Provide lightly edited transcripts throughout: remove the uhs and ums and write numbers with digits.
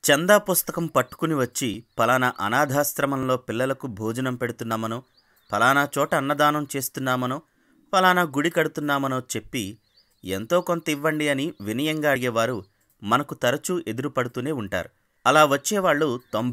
చందా పుస్తకం పట్టుకుని వచ్చి పలానా అనాథాశ్రమంలో పిల్లలకు భోజనం పెడుతున్నామనో, ఫలానా చోట అన్నదానం చేస్తున్నామనో, ఫలానా గుడి కడుతున్నామనో చెప్పి ఎంతో కొంత ఇవ్వండి అని వినయంగా అడిగేవారు మనకు తరచూ ఎదురుపడుతూనే ఉంటారు. అలా వచ్చేవాళ్ళు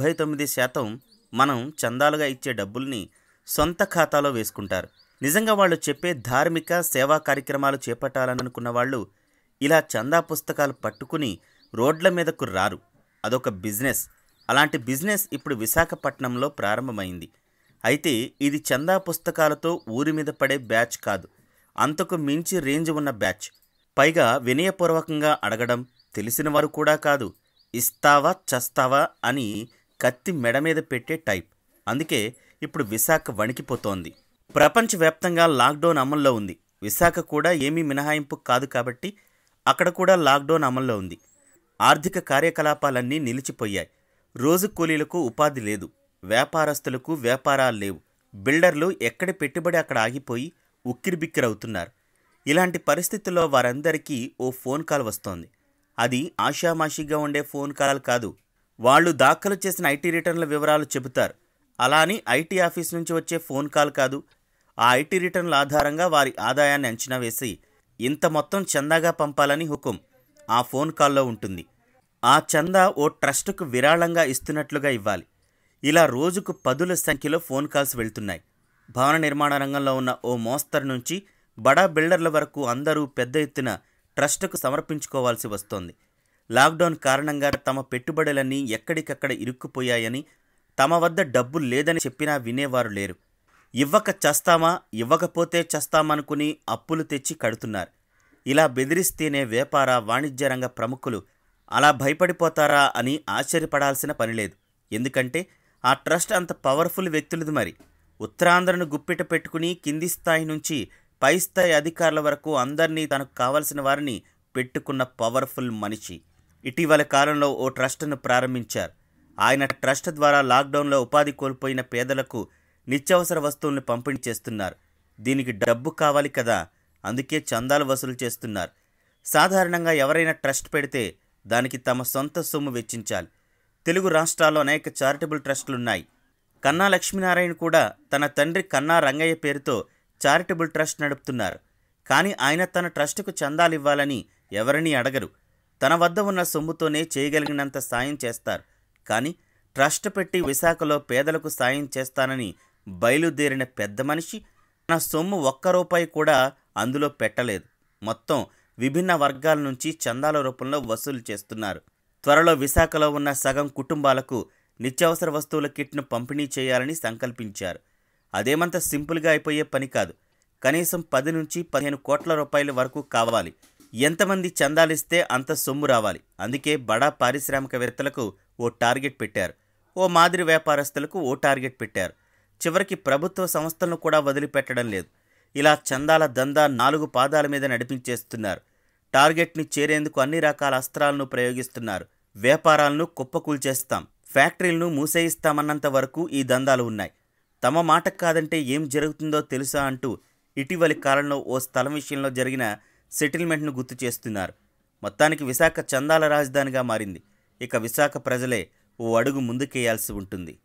99% మనం చందాలుగా ఇచ్చే డబ్బుల్ని సొంత ఖాతాలో వేసుకుంటారు. నిజంగా వాళ్ళు చెప్పే ధార్మిక సేవా కార్యక్రమాలు చేపట్టాలనుకున్న వాళ్ళు ఇలా చందా పుస్తకాలు పట్టుకుని రోడ్ల మీదకు రారు. అదొక బిజినెస్. అలాంటి బిజినెస్ ఇప్పుడు విశాఖపట్నంలో ప్రారంభమైంది. అయితే ఇది చందా పుస్తకాలతో ఊరి మీద పడే బ్యాచ్ కాదు, అంతకు మించి రేంజ్ ఉన్న బ్యాచ్. పైగా వినయపూర్వకంగా అడగడం, తెలిసిన వారు కూడా కాదు, ఇస్తావా చస్తావా అని కత్తి మెడ మీద పెట్టే టైప్. అందుకే ఇప్పుడు విశాఖ వణికిపోతోంది. ప్రపంచవ్యాప్తంగా లాక్డౌన్ అమల్లో ఉంది. విశాఖ కూడా ఏమీ మినహాయింపు కాదు కాబట్టి అక్కడ కూడా లాక్డౌన్ అమల్లో ఉంది. ఆర్థిక కార్యకలాపాలన్నీ నిలిచిపోయాయి. రోజు కూలీలకు ఉపాధి లేదు, వ్యాపారస్తులకు వ్యాపారాలు లేవు, బిల్డర్లు ఎక్కడి పెట్టుబడి అక్కడ ఆగిపోయి ఉక్కిరిబిక్కిరవుతున్నారు. ఇలాంటి పరిస్థితుల్లో వారందరికీ ఓ ఫోన్ కాల్ వస్తోంది. అది ఆషామాషిగా ఉండే ఫోన్ కాల్ కాదు. వాళ్ళు దాఖలు చేసిన ఐటీ రిటర్న్ల వివరాలు చెబుతారు. అలా అని ఐటీ ఆఫీస్ నుంచి వచ్చే ఫోన్ కాల్ కాదు. ఆ ఐటీ రిటర్న్ల ఆధారంగా వారి ఆదాయాన్ని అంచనా వేసి ఇంత మొత్తం చందాగా పంపాలని హుకుం ఆ ఫోన్ కాల్లో ఉంటుంది. ఆ చందా ఓ ట్రస్టుకు విరాళంగా ఇస్తున్నట్లుగా ఇవ్వాలి. ఇలా రోజుకు పదుల సంఖ్యలో ఫోన్ కాల్స్ వెళ్తున్నాయి. భవన నిర్మాణ రంగంలో ఉన్న ఓ మోస్తరు నుంచి బడా బిల్డర్ల వరకు అందరూ పెద్ద ఎత్తున ట్రస్టుకు సమర్పించుకోవాల్సి వస్తోంది. లాక్డౌన్ కారణంగా తమ పెట్టుబడులన్నీ ఎక్కడికక్కడ ఇరుక్కుపోయాయని, తమ వద్ద డబ్బు లేదని చెప్పినా వినేవారు లేరు. ఇవ్వక చస్తామా, ఇవ్వకపోతే చస్తామనుకుని అప్పులు తెచ్చి కడుతున్నారు. ఇలా బెదిరిస్తేనే వ్యాపార వాణిజ్య రంగ ప్రముఖులు అలా భయపడిపోతారా అని ఆశ్చర్యపడాల్సిన పనిలేదు. ఎందుకంటే ఆ ట్రస్ట్ అంత పవర్ఫుల్ వ్యక్తులది. మరి ఉత్తరాంధ్రను గుప్పిట పెట్టుకుని కింది స్థాయి నుంచి పై స్థాయి అధికారుల వరకు అందరినీ తనకు కావలసిన వారిని పెట్టుకున్న పవర్ఫుల్ మనిషి. ఇటీవల కాలంలో ఓ ట్రస్టును ప్రారంభించారు. ఆయన ట్రస్ట్ ద్వారా లాక్డౌన్లో ఉపాధి కోల్పోయిన పేదలకు నిత్యావసర వస్తువులను పంపిణీ చేస్తున్నారు. దీనికి డబ్బు కావాలి కదా, అందుకే చందాలు వసూలు చేస్తున్నారు. సాధారణంగా ఎవరైనా ట్రస్ట్ పెడితే దానికి తమ సొంత సొమ్ము వెచ్చించాలి. తెలుగు రాష్ట్రాల్లో అనేక చారిటబుల్ ట్రస్టులున్నాయి. కన్నా లక్ష్మీనారాయణ కూడా తన తండ్రి కన్నా రంగయ్య పేరుతో చారిటబుల్ ట్రస్ట్ నడుపుతున్నారు. కానీ ఆయన తన ట్రస్టుకు చందాలు ఇవ్వాలని ఎవరినీ అడగరు. తన వద్ద ఉన్న సొమ్ముతోనే చేయగలిగినంత సాయం చేస్తారు. కానీ ట్రస్ట్ పెట్టి విశాఖలో పేదలకు సాయం చేస్తానని బయలుదేరిన పెద్ద మనిషి తన సొమ్ము ₹1 కూడా అందులో పెట్టలేదు. మొత్తం విభిన్న వర్గాల నుంచి చందాల రూపంలో వసూలు చేస్తున్నారు. త్వరలో విశాఖలో ఉన్న సగం కుటుంబాలకు నిత్యావసర వస్తువుల కిట్ను పంపిణీ చేయాలని సంకల్పించారు. అదేమంత సింపుల్గా అయిపోయే పని కాదు. కనీసం 10 నుంచి 15 కోట్ల రూపాయల వరకు కావాలి. ఎంతమంది చందాలిస్తే అంత సొమ్ము రావాలి. అందుకే బడా పారిశ్రామికవేత్తలకు ఓ టార్గెట్ పెట్టారు, ఓ మాదిరి వ్యాపారస్తులకు ఓ టార్గెట్ పెట్టారు. చివరికి ప్రభుత్వ సంస్థలను కూడా వదిలిపెట్టడం లేదు. ఇలా చందాల దందా 4 పాదాల మీద నడిపించేస్తున్నారు. టార్గెట్ని చేరేందుకు అన్ని రకాల అస్త్రాలను ప్రయోగిస్తున్నారు. వ్యాపారాలను కుప్పకూల్చేస్తాం, ఫ్యాక్టరీలను మూసేయిస్తామన్నంత వరకు ఈ దందాలు ఉన్నాయి. తమ మాట కాదంటే ఏం జరుగుతుందో తెలుసా అంటూ ఇటీవలి కాలంలో ఓ స్థలం విషయంలో జరిగిన సెటిల్మెంట్ను గుర్తు చేస్తున్నారు. మొత్తానికి విశాఖ చందాల రాజధానిగా మారింది. ఇక విశాఖ ప్రజలే ఓ అడుగు ముందుకేయాల్సి ఉంటుంది.